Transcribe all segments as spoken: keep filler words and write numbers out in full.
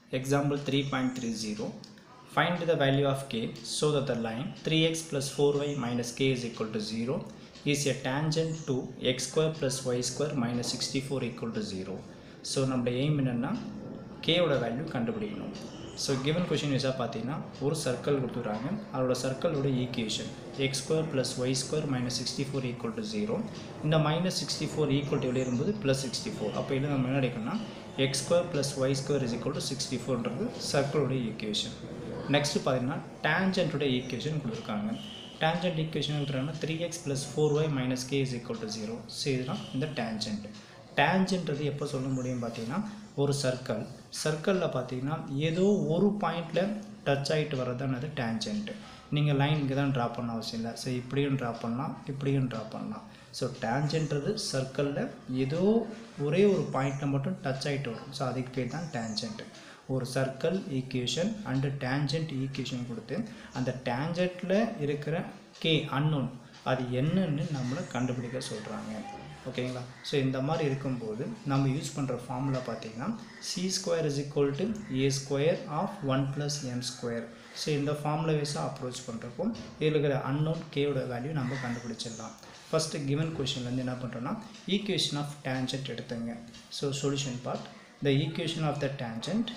Example three point three zero. Find the value of k so that the line three x plus four y minus k is equal to zero is a tangent to x square plus y square minus sixty-four equal to zero. So நம்ம aim என்னன்னா k ஓட value கண்டுபிடிக்கணும். So given question is பார்த்தீங்கன்னா ஒரு circle கொடுத்துறாங்க. அதோட சர்க்கிளோட equation x square plus y square minus sixty-four equal to zero. இந்த minus sixty-four equal to வெளியே வரும்போது plus sixty-four. அப்போ இது நம்ம என்ன எடுக்கணும்னா x square plus y square is equal to sixty-four ன்றது சர்க்கிளோட ஈக்குவேஷன். நெக்ஸ்ட் பார்த்தீங்கன்னா டேஞ்சன்ட்டோட ஈக்குவேஷன் கொடுத்துருக்காங்க. டேஞ்சன்ட் ஈக்குவேஷன் கொடுத்துருக்காங்கன்னா three x plus four y minus k is equal to zero. So இதுதான் இந்த டேஞ்சன்ட். டேஞ்சன்ட்றது எப்போ சொல்ல முடியும் பார்த்தீங்கன்னா ஒரு சர்க்கிள் சர்க்கிளில் பார்த்தீங்கன்னா ஏதோ ஒரு பாயிண்டில் டச் ஆகிட்டு வர்றதுதான் அது டேஞ்சன்ட். நீங்கள் லைன் இங்கே தான் ட்ரா பண்ண அவசியம் இல்லை. ஸோ இப்படியும் ட்ரா பண்ணலாம், இப்படியும் ட்ரா பண்ணலாம். ஸோ டேஞ்சன்ட்றது சர்க்கிளில் ஏதோ ஒரே ஒரு பாயிண்டில் மட்டும் டச் ஆகிட்டு வரும். ஸோ அதுக்கு பேர் தான் டேஞ்சன்ட். ஒரு circle equation and tangent equation கொடுத்து அந்த டேஞ்சன்ட்டில் இருக்கிற கே அன்னோன் அது என்னன்னு நம்மளை கண்டுபிடிக்க சொல்கிறாங்க. ஓகேங்களா? ஸோ இந்த மாதிரி இருக்கும்போது நம்ம யூஸ் பண்ணுற ஃபார்முலா பார்த்தீங்கன்னா c square is equal to a square of one plus m square. So இந்த ஃபார்முலா வைஸாக அப்ரோச் பண்ணுறப்போ இதில் இருக்கிற அன்னோன் கேவோட வேல்யூ நம்ம கண்டுபிடிச்சிடலாம். ஃபஸ்ட்டு கிவன் கொஷின்லேருந்து என்ன பண்ணுறோன்னா ஈக்குவேஷன் ஆஃப் டேஞ்சன்ட் எடுத்துங்க. So solution part the equation of the tangent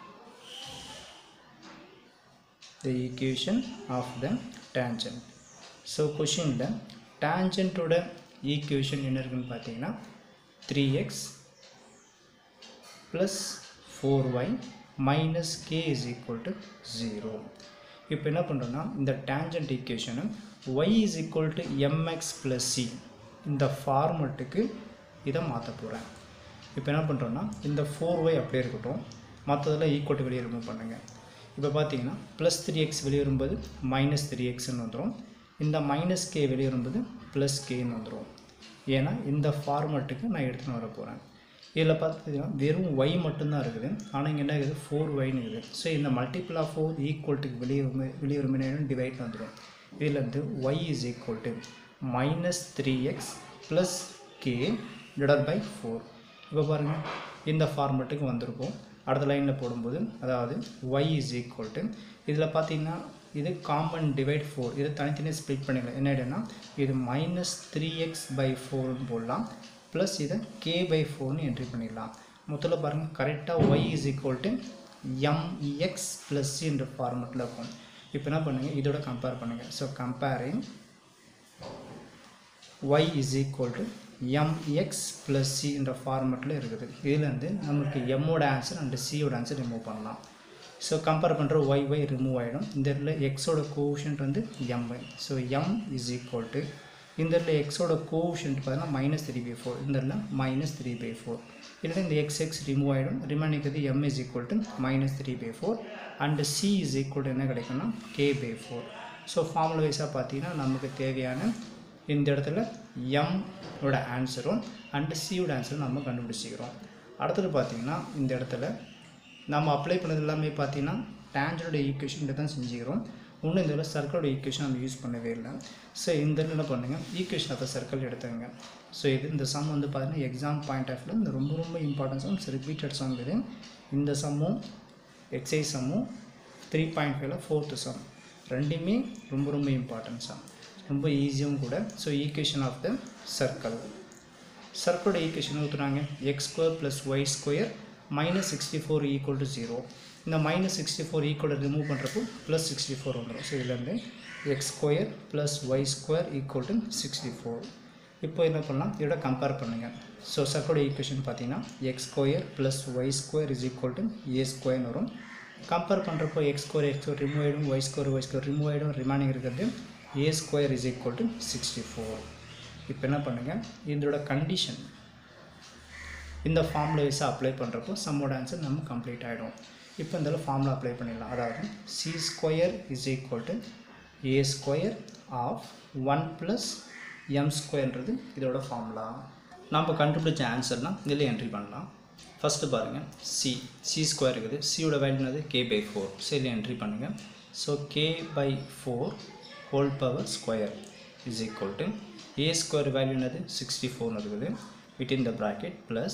the equation of the tangent. So question la tangent oda equation என்ன இருக்குன்னு பார்த்தீங்கன்னா three x plus four y minus k is equal to zero. இப்போ என்ன பண்ணுறோன்னா இந்த tangent equation y is equal to mx plus c இந்த ஃபார்மட்டுக்கு இதை மாற்ற போகிறேன். இப்போ என்ன பண்ணுறோன்னா இந்த four y அப்படியே இருக்கட்டும், மற்றதெல்லாம் ஈக்குவல் டு வெளியே ரிமூவ் பண்ணுங்கள். இப்போ பார்த்தீங்கன்னா ப்ளஸ் த்ரீ எக்ஸ் வெளியே வரும்போது மைனஸ் த்ரீ எக்ஸ்ன்னு வந்துடும். இந்த மைனஸ் கே வெளியே வரும்போது ப்ளஸ் கேன்னு வந்துடும். ஏன்னா இந்த ஃபார்மட்டுக்கு நான் எடுத்துன்னு வர போகிறேன். இதில் பார்த்தீங்கன்னா வெறும் ஒய் மட்டும்தான் இருக்குது, ஆனால் இங்கே என்ன இருக்குது ஃபோர் ஒய்னு இருக்குது. ஸோ இந்த மல்டிபிள் ஆஃப் ஃபோர் ஈக்குவல்ட்டுக்கு வெளியே வெளியே வரும்போது டிவைட் வந்துடும். இதுலேருந்து y is equal to minus three x plus k divide by four. இப்போ பாருங்கள் இந்த ஃபார்மட்டுக்கு வந்திருக்கும். அடுத்த லைனில் போடும்போது அதாவது y is equal to இதில் பார்த்தீங்கன்னா இது காமன் டிவைட் ஃபோர், இது தனித்தனியாக ஸ்ப்ளிட் பண்ணிக்கலாம். என்ன ஆகிடும்னா இது மைனஸ் த்ரீ எக்ஸ் பை ஃபோர்னு போடலாம், ப்ளஸ் இதை கே பை ஃபோர்னு என்ட்ரி பண்ணிடலாம். மொத்தத்தில் பாருங்கள் கரெக்டாக y is equal to mx plus c என்ற ஃபார்மெட்டில் இருக்கும். இப்போ என்ன பண்ணுங்கள் இதோட கம்பேர் பண்ணுங்கள். So comparing y is equal to mx plus c என்ற ஃபார்மெட்டில் இருக்குது. இதுலேருந்து நமக்கு எம்மோட ஆன்சர் அண்ட் சியோட ஆன்சர் ரிமூவ் பண்ணலாம். ஸோ கம்பேர் பண்ணுற ஒய் ஒய் ரிமூவ் ஆகிடும். இந்த இடத்துல எக்ஸோட கோஷன்ட் வந்து m y. So m is equal to இந்த இடத்துல எக்ஸோட கோஷன்ட் பார்த்தீங்கன்னா மைனஸ் த்ரீ பை ஃபோர், இந்த இடத்துல மைனஸ் த்ரீ பை ஃபோர். இதில் இந்த எக்ஸ் எக்ஸ் ரிமூவ் ஆகிடும். ரிமைனிங்கிறது m is equal to minus three by four and c is equal to என்ன கிடைக்கும்னா k by four. So formula வைஸாக பார்த்தீங்கன்னா நமக்கு தேவையான இந்த இடத்துல எம் ஓட ஆன்சரும் அண்டு சியோட ஆன்சரும் நம்ம கண்டுபிடிச்சிக்கிறோம். அடுத்தது பார்த்திங்கன்னா இந்த இடத்துல நம்ம அப்ளை பண்ணது எல்லாமே பார்த்திங்கன்னா டேஞ்சனோட ஈக்குவேஷன் தான் செஞ்சுக்கிறோம். ஒன்றும் இந்த இடத்துல சர்க்கிளோட ஈக்குவேஷன் நம்ம யூஸ் பண்ணவே இல்லை. ஸோ இந்த இடத்துல என்ன பண்ணுங்கள் ஈக்குவேஷன் ஆஃப் த சர்க்கிள் எடுத்துங்க. ஸோ இது இந்த சம் வந்து பார்த்திங்கன்னா எக்ஸாம் பாயிண்ட் ஆஃப் வியூ இந்த ரொம்ப ரொம்ப இம்பார்ட்டன்ட் சம், ரிப்பீட்டட் சம் இது. இந்த சம்மும் எக்ஸைஸ் சம்மும் த்ரீ பாயிண்ட் ஃபைவ்ல ஃபோர்த்து சம் ரெண்டுமே ரொம்ப ரொம்ப இம்பார்ட்டன்ட் சம், ரொம்ப ஈஸியும் கூட. So equation of the circle சர்க்கிளோட ஈக்குவேஷன் ஊற்றுறாங்க x square plus y square minus sixty four equal to zero. இந்த minus sixty four equal remove பண்ணுறப்போ ப்ளஸ் சிக்ஸ்டி ஃபோர் வந்துடும். ஸோ இதுலேருந்து x square plus y square equal to sixty four. இப்போ என்ன பண்ணலாம் இதோட கம்பேர் பண்ணுங்கள். ஸோ சர்க்கிளோட ஈக்குவேஷன் பார்த்தீங்கன்னா x square plus y square is equal to a ஸ்கொயர்னு வரும். கம்பேர் பண்ணுறப்போ x square x square remove ஆகிடும், y square y square remove ஆகிடும், ரிமைனிங் இருக்கிறது a square is equal to sixty-four. இப்போ என்ன பண்ணுங்கள் இதோட கண்டிஷன் இந்த ஃபார்முலா வைஸாக அப்ளை பண்ணுறப்போ சம்மோட ஆன்சர் நம்ம கம்ப்ளீட் ஆகிடும். இப்போ இந்த ஃபார்முலா அப்ளை பண்ணிடலாம். அதாவது c square is equal to a square of one plus m ஸ்கொயர்ன்றது இதோட ஃபார்முலா. நம்ம கண்டுபிடிச்ச ஆன்சர்னால் இதில் என்ட்ரி பண்ணலாம். ஃபஸ்ட்டு பாருங்கள் சி சி ஸ்கொயர் இருக்குது, சியோட வேல்யூ என்னது கே பை ஃபோர். ஸோ இதில் என்ட்ரி பண்ணுங்கள். So k by four whole power square is equal to a square value என்னது sixty-four இருக்குது within the bracket plus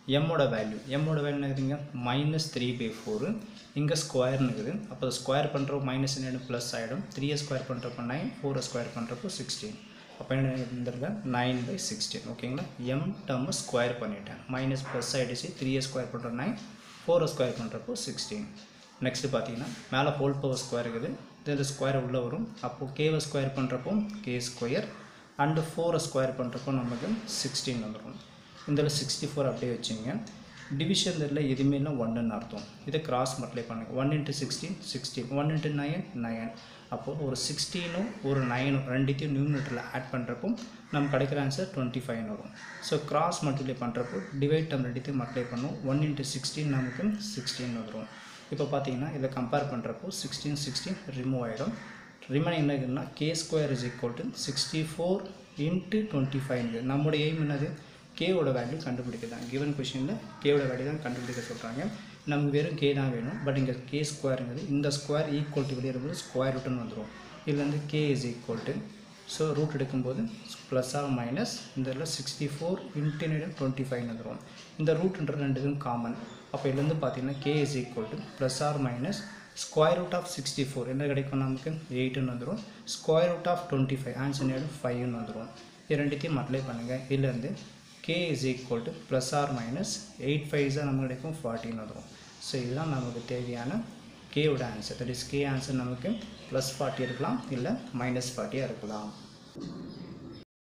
m ஓட வேல்யூ m ஓட வேல்யூ என்னதுங்க மைனஸ் த்ரீ பை ஃபோரு இங்கே ஸ்கொயர்னு இருக்குது அப்போ ஸ்கொயர் பண்ணுறப்போ மைனஸ் என்ன ப்ளஸ் ஆகிடும் த்ரீயை ஸ்கொயர் பண்ணுறப்போ நைன் ஃபோரை ஸ்கொயர் பண்ணுறப்போ சிக்ஸ்டீன் அப்போ என்ன இருந்திருக்க நைன் பை சிக்ஸ்டீன் ஓகேங்களா எம் டேர்மை ஸ்கொயர் பண்ணிட்டேன் மைனஸ் ப்ளஸ் ஆகிடுச்சு த்ரீயை ஸ்கொயர் பண்ணுற நைன் ஃபோரை ஸ்கொயர் பண்ணுறப்போ சிக்ஸ்டீன் நெக்ஸ்ட்டு பார்த்தீங்கன்னா மேலே ஹோல் பவர் ஸ்கொயர் இருக்குது இந்த ஸ்கொயர் உள்ளே வரும் அப்போது கேவை ஸ்கொயர் பண்ணுறப்போ கே ஸ்கொயர் அண்டு ஃபோரை ஸ்கொயர் பண்ணுறப்போ நமக்கு சிக்ஸ்டீன் வந்துடும் இதில் சிக்ஸ்டி ஃபோர் அப்படியே வச்சுங்க டிவிஷன் இதில் எதுவுமே இல்லை ஒன்றுன்னு அர்த்தம் இதை கிராஸ் மல்டிப்ளை பண்ணுங்கள் one into sixteen sixteen one into nine nine அப்போது ஒரு சிக்ஸ்டீனும் ஒரு நைனும் ரெண்டுத்தையும் நியூமினேட்டரில் ஆட் பண்ணுறப்போ நமக்கு கிடைக்கிற ஆன்சர் டுவெண்ட்டி ஃபைவ் வரும் ஸோ கிராஸ் மல்டிப்ளை பண்ணுறப்போ டிவைட் டேர்ம் ரெண்டுத்தையும் மல்டிப்ளை பண்ணும் ஒன் இன்ட்டு சிக்ஸ்டீன் நமக்கு சிக்ஸ்டீன் வந்துடும் இப்போ பார்த்தீங்கன்னா இதை கம்பேர் பண்ணுறப்போ சிக்ஸ்டீன் சிக்ஸ்டீன் ரிமூவ் ஆகிடும் ரிமைனிங் என்ன இருக்குன்னா K square is equal to sixty four into twenty five நம்முடைய எய்ம் என்னது கேவோட வேல்யூ கண்டுபிடிக்க தான் கிவன் கொஷனில் கேவோட வேல்யூ தான் கண்டுபிடிக்க சொல்கிறாங்க நமக்கு வெறும் கே தான் வேணும் பட் இங்கே கே ஸ்கொயருங்கிறது இந்த ஸ்கொயர் ஈக்குவல் டு வெளியே இருக்கும்போது ஸ்கொயர் ரூட்டுன்னு வந்துடும் இதில் வந்து K is equal to so root எடுக்கும்போது ப்ளஸ் ஆர் மைனஸ் இந்த இதில் sixty four into twenty five வந்துடும் இந்த ரூட்ன்றது ரெண்டுக்கும் காமன் அப்போ இதுலேருந்து பார்த்தீங்கன்னா K is equal to plus or minus square root of sixty four என்ன கிடைக்கும் நமக்கு எயிட்டுன்னு வந்துடும் square root of twenty five answer நேரம் ஃபைவ்னு வந்துடும் இது ரெண்டுத்தையும் மல்டிப்ளை பண்ணுங்கள் இதுலேருந்து k is equal to plus or minus eight five நமக்கு கிடைக்கும் fourteen வந்துடும் ஸோ இதுதான் நமக்கு தேவையான k ஓட answer that is k answer நமக்கு ப்ளஸ் ஃபார்ட்டி இருக்கலாம் இல்லை மைனஸ் ஃபார்ட்டியாக இருக்கலாம்